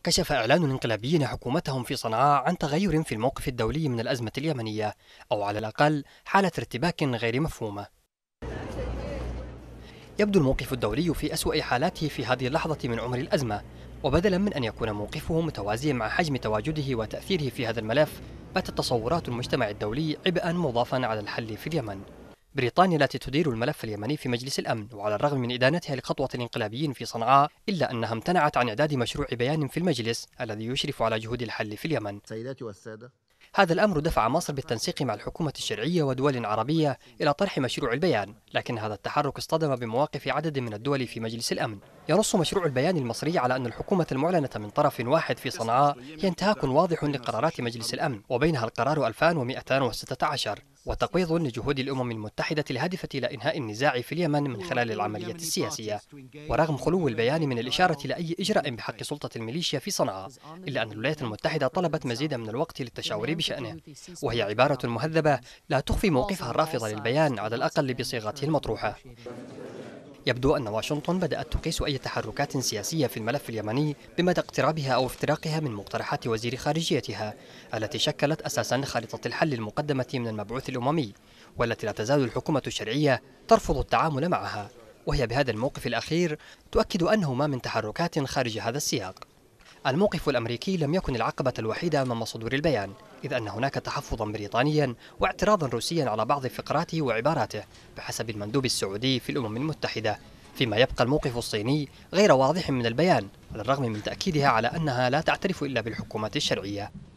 كشف إعلان الانقلابيين حكومتهم في صنعاء عن تغير في الموقف الدولي من الأزمة اليمنية، أو على الأقل حالة ارتباك غير مفهومة. يبدو الموقف الدولي في أسوأ حالاته في هذه اللحظة من عمر الأزمة، وبدلا من أن يكون موقفه متوازيا مع حجم تواجده وتأثيره في هذا الملف، باتت تصورات المجتمع الدولي عبئا مضافا على الحل في اليمن. بريطانيا التي تدير الملف اليمني في مجلس الأمن، وعلى الرغم من إدانتها لخطوة الانقلابيين في صنعاء، إلا أنها امتنعت عن إعداد مشروع بيان في المجلس الذي يشرف على جهود الحل في اليمن. سيداتي والسادة، هذا الأمر دفع مصر بالتنسيق مع الحكومة الشرعية ودول عربية إلى طرح مشروع البيان، لكن هذا التحرك اصطدم بمواقف عدد من الدول في مجلس الأمن. ينص مشروع البيان المصري على أن الحكومة المعلنة من طرف واحد في صنعاء هي انتهاك واضح لقرارات مجلس الأمن، وبينها القرار 2216 وتقويض لجهود الأمم المتحدة الهادفة إلى إنهاء النزاع في اليمن من خلال العملية السياسية. ورغم خلو البيان من الإشارة إلى أي إجراء بحق سلطة الميليشيا في صنعاء، إلا أن الولايات المتحدة طلبت مزيدا من الوقت للتشاور بشأنه، وهي عبارة مهذبة لا تخفي موقفها الرافض للبيان على الأقل بصيغته المطروحة. يبدو أن واشنطن بدأت تقيس أي تحركات سياسية في الملف اليمني بمدى اقترابها أو افتراقها من مقترحات وزير خارجيتها التي شكلت أساسا خارطة الحل المقدمة من المبعوث الأممي، والتي لا تزال الحكومة الشرعية ترفض التعامل معها، وهي بهذا الموقف الأخير تؤكد أنه ما من تحركات خارج هذا السياق. الموقف الأمريكي لم يكن العقبة الوحيدة أمام صدور البيان، إذ أن هناك تحفظا بريطانيا واعتراضا روسيا على بعض فقراته وعباراته بحسب المندوب السعودي في الأمم المتحدة، فيما يبقى الموقف الصيني غير واضح من البيان على الرغم من تأكيدها على أنها لا تعترف إلا بالحكومات الشرعية.